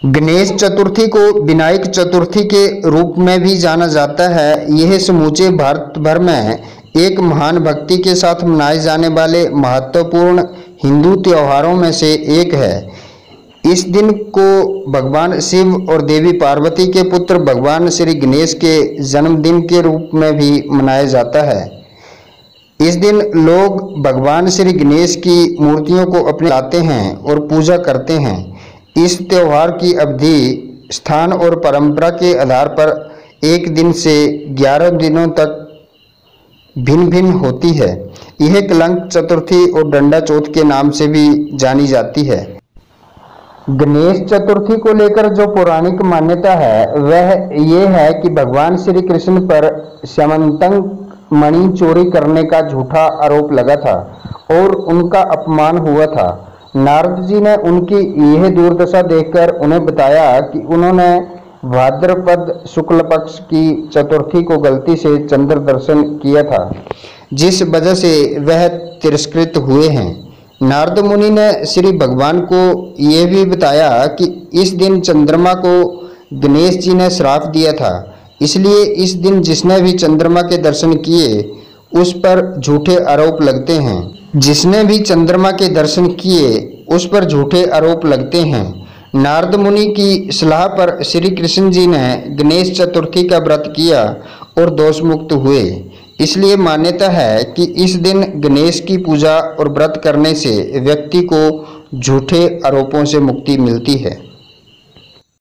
गणेश चतुर्थी को विनायक चतुर्थी के रूप में भी जाना जाता है। यह समूचे भारत भर में एक महान भक्ति के साथ मनाए जाने वाले महत्वपूर्ण हिंदू त्योहारों में से एक है। इस दिन को भगवान शिव और देवी पार्वती के पुत्र भगवान श्री गणेश के जन्मदिन के रूप में भी मनाया जाता है। इस दिन लोग भगवान श्री गणेश की मूर्तियों को अपने लाते हैं और पूजा करते हैं। इस त्यौहार की अवधि स्थान और परंपरा के आधार पर एक दिन से 11 दिनों तक भिन्न भिन्न होती है। यह कलंक चतुर्थी और डंडा चौथ के नाम से भी जानी जाती है। गणेश चतुर्थी को लेकर जो पौराणिक मान्यता है वह ये है कि भगवान श्री कृष्ण पर स्यमंतक मणि चोरी करने का झूठा आरोप लगा था और उनका अपमान हुआ था। नारद जी ने उनकी यह दुर्दशा देखकर उन्हें बताया कि उन्होंने भाद्रपद शुक्ल पक्ष की चतुर्थी को गलती से चंद्र दर्शन किया था, जिस वजह से वह तिरस्कृत हुए हैं। नारद मुनि ने श्री भगवान को यह भी बताया कि इस दिन चंद्रमा को गणेश जी ने श्राप दिया था, इसलिए इस दिन जिसने भी चंद्रमा के दर्शन किए उस पर झूठे आरोप लगते हैं। जिसने भी चंद्रमा के दर्शन किए उस पर झूठे आरोप लगते हैं। नारद मुनि की सलाह पर श्री कृष्ण जी ने गणेश चतुर्थी का व्रत किया और दोष मुक्त हुए। इसलिए मान्यता है कि इस दिन गणेश की पूजा और व्रत करने से व्यक्ति को झूठे आरोपों से मुक्ति मिलती है।